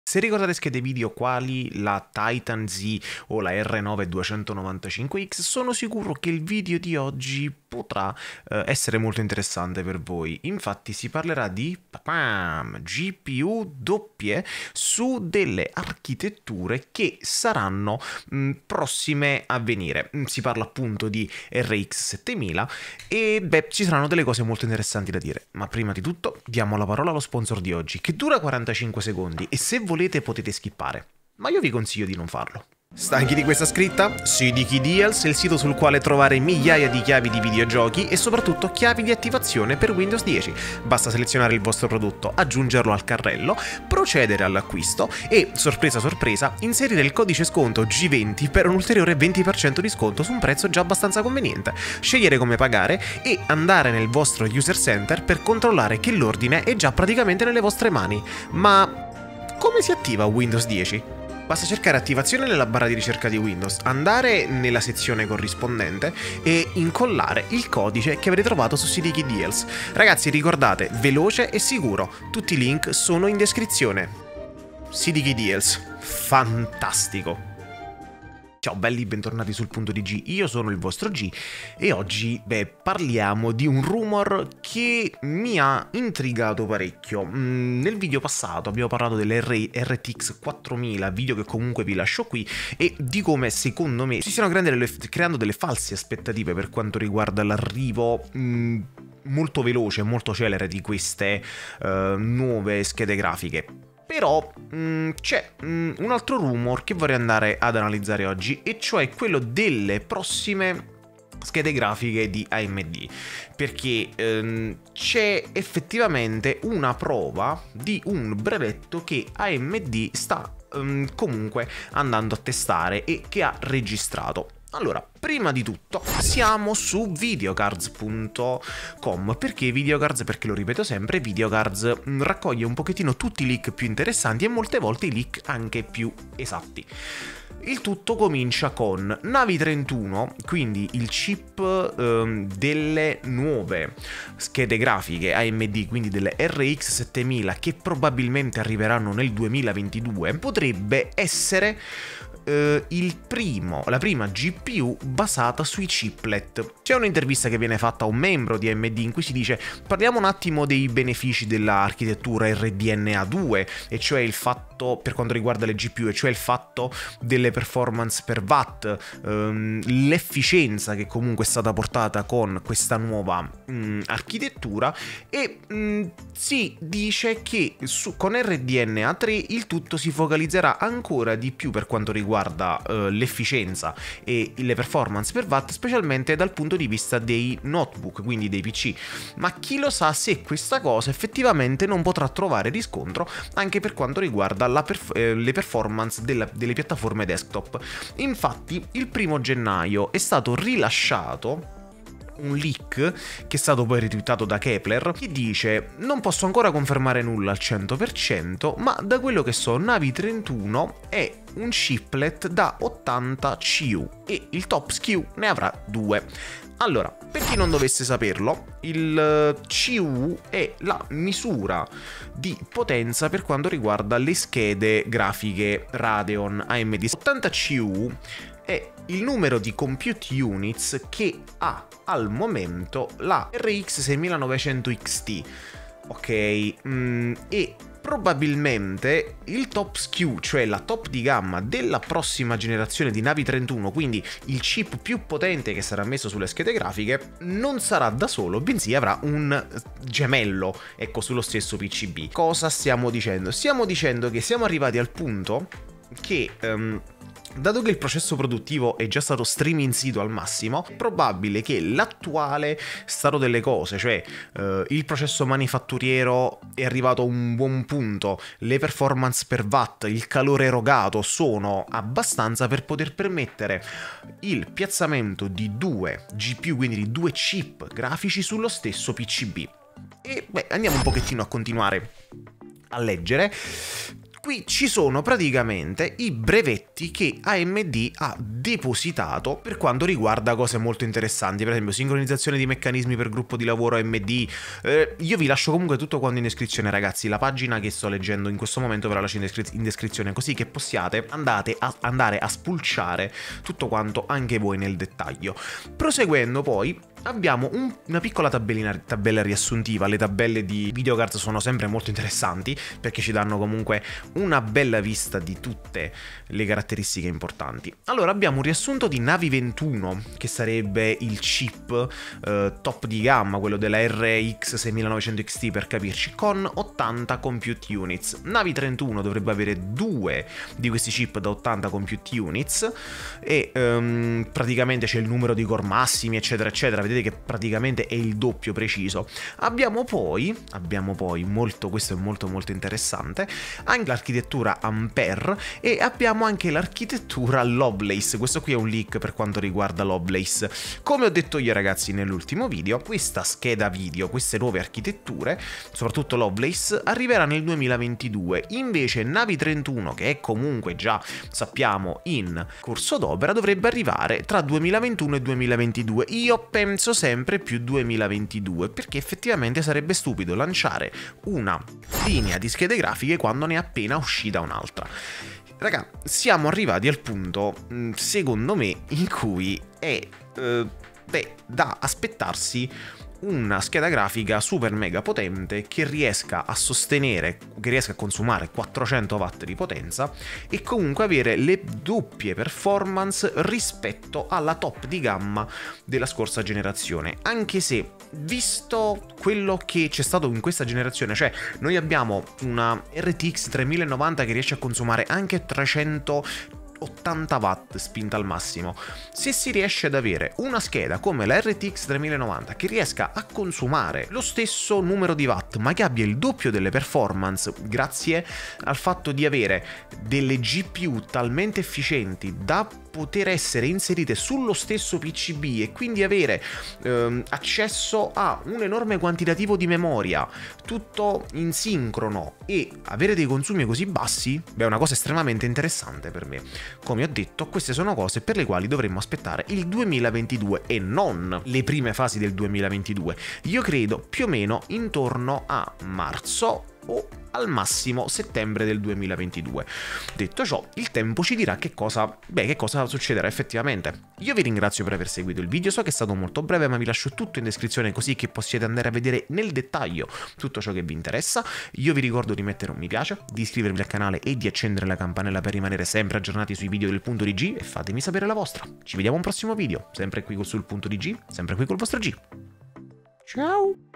Se ricordate schede video quali la Titan Z o la R9 295X, sono sicuro che il video di oggi potrà essere molto interessante per voi. Infatti si parlerà di GPU doppie su delle architetture che saranno prossime a venire. Si parla appunto di RX 7000 e beh, ci saranno delle cose molto interessanti da dire. Ma prima di tutto diamo la parola allo sponsor di oggi, che dura 45 secondi e se volete potete skippare, ma io vi consiglio di non farlo. Stanchi di questa scritta? CDKey Deals è il sito sul quale trovare migliaia di chiavi di videogiochi e soprattutto chiavi di attivazione per Windows 10. Basta selezionare il vostro prodotto, aggiungerlo al carrello, procedere all'acquisto e, sorpresa sorpresa, inserire il codice sconto G20 per un ulteriore 20% di sconto su un prezzo già abbastanza conveniente. Scegliere come pagare e andare nel vostro user center per controllare che l'ordine è già praticamente nelle vostre mani. Ma come si attiva Windows 10? Basta cercare attivazione nella barra di ricerca di Windows, andare nella sezione corrispondente e incollare il codice che avrete trovato su CDKey Deals. Ragazzi, ricordate, veloce e sicuro, tutti i link sono in descrizione. CDKey Deals, fantastico! Ciao belli, bentornati sul punto di G, io sono il vostro G e oggi, parliamo di un rumor che mi ha intrigato parecchio. Nel video passato abbiamo parlato dell'RTX 4000, video che comunque vi lascio qui, e di come secondo me si stiano creando delle false aspettative per quanto riguarda l'arrivo molto veloce, molto celere di queste nuove schede grafiche. Però c'è un altro rumor che vorrei andare ad analizzare oggi, e cioè quello delle prossime schede grafiche di AMD, perché c'è effettivamente una prova di un brevetto che AMD sta comunque andando a testare e che ha registrato. Allora, prima di tutto siamo su videocards.com. Perché videocards? Perché lo ripeto sempre, videocards raccoglie un pochettino tutti i leak più interessanti e molte volte i leak anche più esatti. Il tutto comincia con Navi 31, quindi il chip delle nuove schede grafiche AMD, quindi delle RX 7000 che probabilmente arriveranno nel 2022, potrebbe essere la prima GPU basata sui chiplet. C'è un'intervista che viene fatta a un membro di AMD in cui si dice: parliamo un attimo dei benefici dell'architettura RDNA 2, e cioè il fatto, per quanto riguarda le GPU, e cioè il fatto delle performance per watt, l'efficienza che comunque è stata portata con questa nuova architettura, e si dice che con RDNA 3 il tutto si focalizzerà ancora di più per quanto riguarda l'efficienza e le performance per watt, specialmente dal punto di vista dei notebook, quindi dei PC. Ma chi lo sa se questa cosa effettivamente non potrà trovare riscontro anche per quanto riguarda le performance delle piattaforme desktop. Infatti il 1° gennaio è stato rilasciato un leak che è stato poi retweetato da Kepler, che dice: non posso ancora confermare nulla al 100%, ma da quello che so Navi 31 è un chiplet da 80 CU e il top SKU ne avrà 2. Allora, per chi non dovesse saperlo, il CU è la misura di potenza per quanto riguarda le schede grafiche Radeon AMD. 80 CU è il numero di compute units che ha al momento la RX 6900 XT, ok? E probabilmente il top SKU, cioè la top di gamma della prossima generazione di Navi 31, quindi il chip più potente che sarà messo sulle schede grafiche, non sarà da solo, bensì avrà un gemello, ecco, sullo stesso PCB. Cosa stiamo dicendo? Stiamo dicendo che siamo arrivati al punto che dato che il processo produttivo è già stato streaming-sito al massimo, è probabile che l'attuale stato delle cose, cioè il processo manifatturiero è arrivato a un buon punto, le performance per watt, il calore erogato sono abbastanza per poter permettere il piazzamento di 2 GPU, quindi di 2 chip grafici sullo stesso PCB. E andiamo un pochettino a continuare a leggere. Qui ci sono praticamente i brevetti che AMD ha depositato per quanto riguarda cose molto interessanti, per esempio sincronizzazione di meccanismi per gruppo di lavoro AMD. Io vi lascio comunque tutto quanto in descrizione, ragazzi, la pagina che sto leggendo in questo momento ve la lascio in descrizione, così che possiate andare a spulciare tutto quanto anche voi nel dettaglio. Proseguendo poi abbiamo una piccola tabella riassuntiva. Le tabelle di Videocards sono sempre molto interessanti perché ci danno comunque una bella vista di tutte le caratteristiche importanti. Allora abbiamo un riassunto di Navi 21, che sarebbe il chip top di gamma, quello della RX 6900 XT per capirci, con 80 compute units. Navi 31 dovrebbe avere 2 di questi chip da 80 compute units e praticamente c'è il numero di core massimi eccetera eccetera. Vedete che praticamente è il doppio preciso. Abbiamo poi questo è molto interessante, anche l'architettura Ampere e abbiamo anche l'architettura Lovelace. Questo qui è un leak per quanto riguarda Lovelace. Come ho detto io, ragazzi, nell'ultimo video, questa scheda video, queste nuove architetture, soprattutto Lovelace, arriverà nel 2022. Invece Navi 31, che è comunque già sappiamo in corso d'opera, dovrebbe arrivare tra 2021 e 2022. Io penso sempre più 2022, perché effettivamente sarebbe stupido lanciare una linea di schede grafiche quando ne è appena uscita un'altra. Raga, siamo arrivati al punto, secondo me, in cui è da aspettarsi una scheda grafica super mega potente che riesca a consumare 400 watt di potenza e comunque avere le doppie performance rispetto alla top di gamma della scorsa generazione. Anche se, visto quello che c'è stato in questa generazione, cioè noi abbiamo una RTX 3090 che riesce a consumare anche 380 watt spinta al massimo. Se si riesce ad avere una scheda come la RTX 3090 che riesca a consumare lo stesso numero di watt ma che abbia il doppio delle performance grazie al fatto di avere delle GPU talmente efficienti da poter essere inserite sullo stesso PCB e quindi avere accesso a un enorme quantitativo di memoria, tutto in sincrono, e avere dei consumi così bassi, beh, è una cosa estremamente interessante per me. Come ho detto, queste sono cose per le quali dovremmo aspettare il 2022 e non le prime fasi del 2022. Io credo più o meno intorno a marzo o al massimo settembre del 2022. Detto ciò, il tempo ci dirà che cosa succederà effettivamente. Io vi ringrazio per aver seguito il video, so che è stato molto breve, ma vi lascio tutto in descrizione così che possiate andare a vedere nel dettaglio tutto ciò che vi interessa. Io vi ricordo di mettere un mi piace, di iscrivervi al canale e di accendere la campanella per rimanere sempre aggiornati sui video del punto di G, e fatemi sapere la vostra. Ci vediamo a un prossimo video, sempre qui sul punto di G, sempre qui col vostro G. Ciao!